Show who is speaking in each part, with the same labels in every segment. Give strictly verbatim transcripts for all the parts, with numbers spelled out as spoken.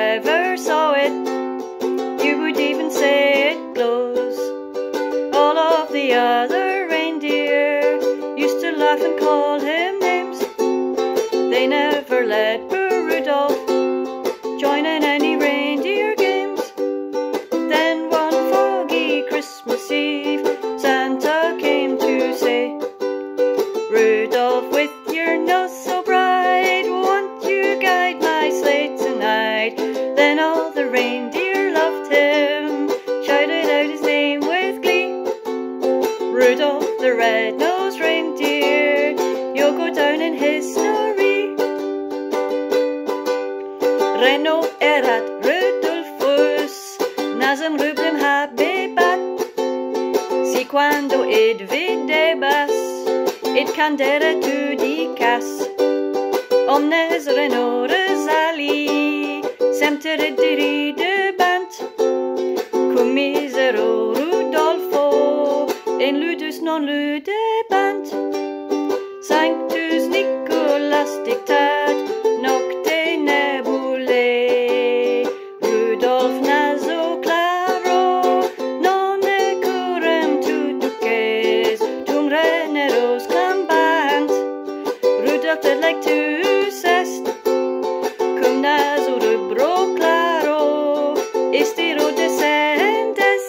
Speaker 1: ever saw it, you would even say it glows. All of the other reindeer used to laugh and call him names. They never let poor Rudolph join in any reindeer games. Then one foggy Christmas Eve, Santa came to say, Rudolph, with your nose so bright, won't you guide my sleigh tonight? Then all the reindeer loved him, shouted out his name with glee. Rudolph the red-nosed reindeer, you'll go down in history. Reno erat Rudolfus, nasem rubrum habebat, si quando id videbas, id candere tu dicas. Omnes Reno Rosali, semper deridebant, cum misero Rudolfo, in ludus non ludebant. Sanctus Nicolas dictat nocte nebulae, Rudolph naso claro, non curem tutuces, tum reneros clambant. Rudolph did like to sest, cum naso rubro claro, istiro descentes.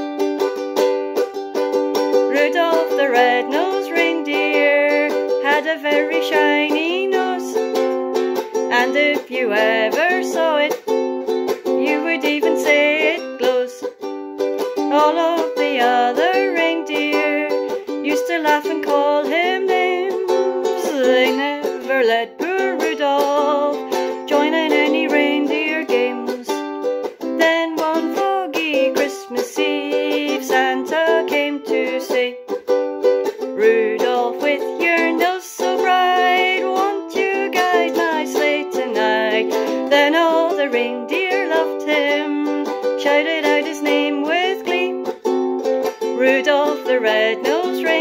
Speaker 1: Rudolph the red-nosed reindeer had a very shiny nose, and if you ever saw it, you would even say it glows. All of the other reindeer used to laugh and call him names. They never let poor Rudolph join in any reindeer games. Then one foggy Christmas Eve, Santa came to say, Rudolph, with your nose so bright, won't you guide my sleigh tonight? Then all the reindeer loved him, shouted out his name with glee. Rudolph the red-nosed reindeer,